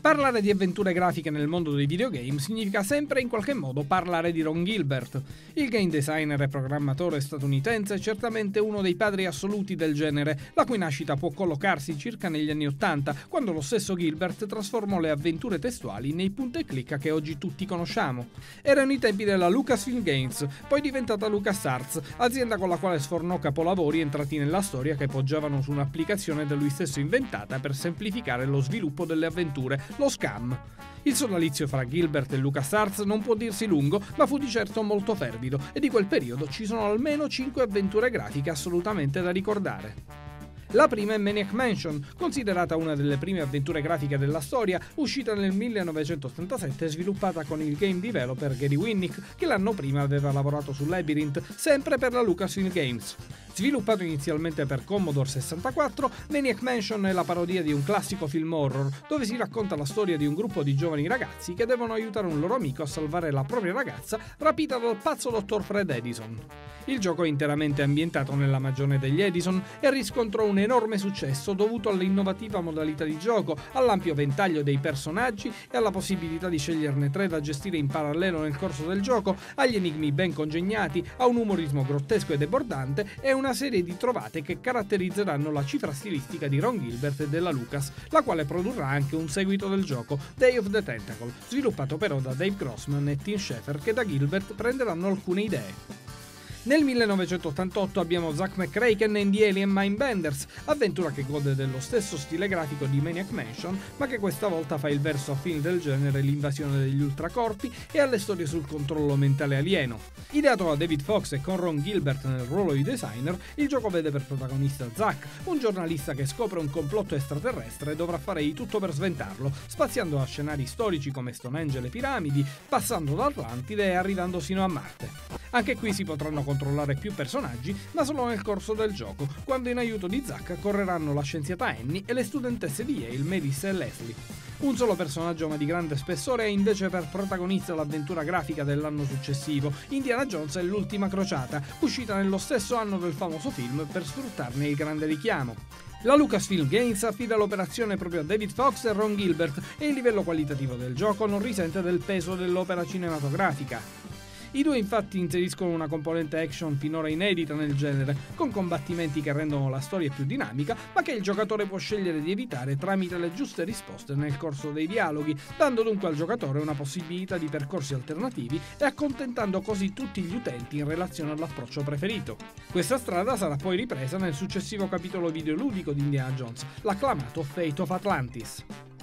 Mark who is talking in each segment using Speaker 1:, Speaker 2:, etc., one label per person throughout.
Speaker 1: Parlare di avventure grafiche nel mondo dei videogame significa sempre in qualche modo parlare di Ron Gilbert. Il game designer e programmatore statunitense è certamente uno dei padri assoluti del genere, la cui nascita può collocarsi circa negli anni '80, quando lo stesso Gilbert trasformò le avventure testuali nei punta e clicca che oggi tutti conosciamo. Erano i tempi della Lucasfilm Games, poi diventata LucasArts, azienda con la quale sfornò capolavori entrati nella storia che poggiavano su un'applicazione da lui stesso inventata per semplificare lo sviluppo delle avventure, lo SCAM. Il sodalizio fra Gilbert e LucasArts non può dirsi lungo, ma fu di certo molto fervido, e di quel periodo ci sono almeno 5 avventure grafiche assolutamente da ricordare. La prima è Maniac Mansion, considerata una delle prime avventure grafiche della storia, uscita nel 1987 e sviluppata con il game developer Gary Winnick, che l'anno prima aveva lavorato su Labyrinth, sempre per la Lucasfilm Games. Sviluppato inizialmente per Commodore 64, Maniac Mansion è la parodia di un classico film horror, dove si racconta la storia di un gruppo di giovani ragazzi che devono aiutare un loro amico a salvare la propria ragazza rapita dal pazzo dottor Fred Edison. Il gioco è interamente ambientato nella magione degli Edison e riscontrò un enorme successo dovuto all'innovativa modalità di gioco, all'ampio ventaglio dei personaggi e alla possibilità di sceglierne 3 da gestire in parallelo nel corso del gioco, agli enigmi ben congegnati, a un umorismo grottesco e debordante e una serie di trovate che caratterizzeranno la cifra stilistica di Ron Gilbert e della Lucas, la quale produrrà anche un seguito del gioco, Day of the Tentacle, sviluppato però da Dave Grossman e Tim Schafer, che da Gilbert prenderanno alcune idee. Nel 1988 abbiamo Zack McCracken and the Alien Mindbenders, avventura che gode dello stesso stile grafico di Maniac Mansion, ma che questa volta fa il verso a film del genere l'invasione degli ultracorpi e alle storie sul controllo mentale alieno. Ideato da David Fox e con Ron Gilbert nel ruolo di designer, il gioco vede per protagonista Zack, un giornalista che scopre un complotto extraterrestre e dovrà fare di tutto per sventarlo, spaziando a scenari storici come Stonehenge e le piramidi, passando da Atlantide e arrivando sino a Marte. Anche qui si potranno controllare più personaggi, ma solo nel corso del gioco, quando in aiuto di Zack correranno la scienziata Annie e le studentesse di Yale, Melissa e Leslie. Un solo personaggio ma di grande spessore ha invece per protagonista l'avventura grafica dell'anno successivo, Indiana Jones e l'ultima crociata, uscita nello stesso anno del famoso film per sfruttarne il grande richiamo. La Lucasfilm Games affida l'operazione proprio a David Fox e Ron Gilbert e il livello qualitativo del gioco non risente del peso dell'opera cinematografica. I due infatti inseriscono una componente action finora inedita nel genere, con combattimenti che rendono la storia più dinamica, ma che il giocatore può scegliere di evitare tramite le giuste risposte nel corso dei dialoghi, dando dunque al giocatore una possibilità di percorsi alternativi e accontentando così tutti gli utenti in relazione all'approccio preferito. Questa strada sarà poi ripresa nel successivo capitolo videoludico di Indiana Jones, l'acclamato Fate of Atlantis.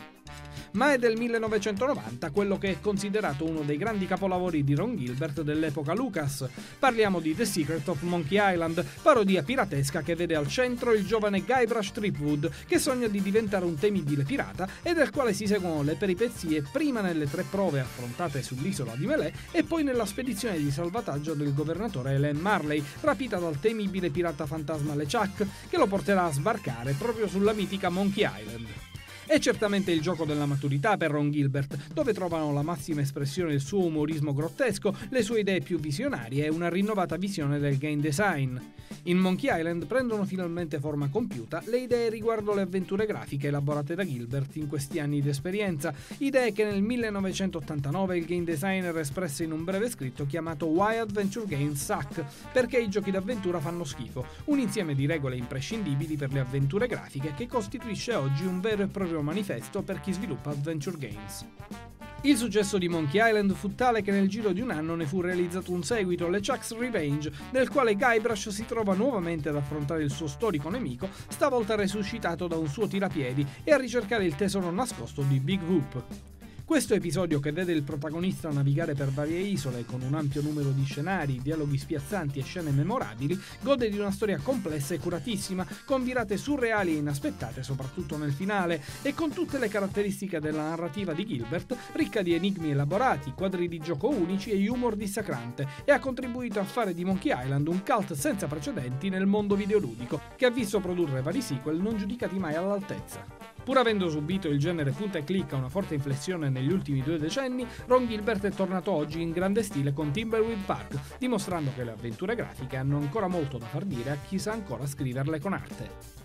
Speaker 1: Ma è del 1990 quello che è considerato uno dei grandi capolavori di Ron Gilbert dell'epoca Lucas. Parliamo di The Secret of Monkey Island, parodia piratesca che vede al centro il giovane Guybrush Threepwood, che sogna di diventare un temibile pirata e del quale si seguono le peripezie prima nelle 3 prove affrontate sull'isola di Melee e poi nella spedizione di salvataggio del governatore Ellen Marley, rapita dal temibile pirata fantasma LeChuck, che lo porterà a sbarcare proprio sulla mitica Monkey Island. È certamente il gioco della maturità per Ron Gilbert, dove trovano la massima espressione il suo umorismo grottesco, le sue idee più visionarie e una rinnovata visione del game design. In Monkey Island prendono finalmente forma compiuta le idee riguardo le avventure grafiche elaborate da Gilbert in questi anni di esperienza, idee che nel 1989 il game designer espresse in un breve scritto chiamato Why Adventure Games Suck, perché i giochi d'avventura fanno schifo, un insieme di regole imprescindibili per le avventure grafiche che costituisce oggi un vero e proprio manifesto per chi sviluppa adventure games. Il successo di Monkey Island fu tale che nel giro di un anno ne fu realizzato un seguito, LeChuck's Revenge, nel quale Guybrush si trova nuovamente ad affrontare il suo storico nemico, stavolta resuscitato da un suo tirapiedi, e a ricercare il tesoro nascosto di Big Hoop. Questo episodio, che vede il protagonista navigare per varie isole con un ampio numero di scenari, dialoghi spiazzanti e scene memorabili, gode di una storia complessa e curatissima, con virate surreali e inaspettate soprattutto nel finale, e con tutte le caratteristiche della narrativa di Gilbert, ricca di enigmi elaborati, quadri di gioco unici e humor dissacrante, e ha contribuito a fare di Monkey Island un cult senza precedenti nel mondo videoludico, che ha visto produrre vari sequel non giudicati mai all'altezza. Pur avendo subito il genere punta e clicca una forte inflessione negli ultimi 2 decenni, Ron Gilbert è tornato oggi in grande stile con Timberwolf Park, dimostrando che le avventure grafiche hanno ancora molto da far dire a chi sa ancora scriverle con arte.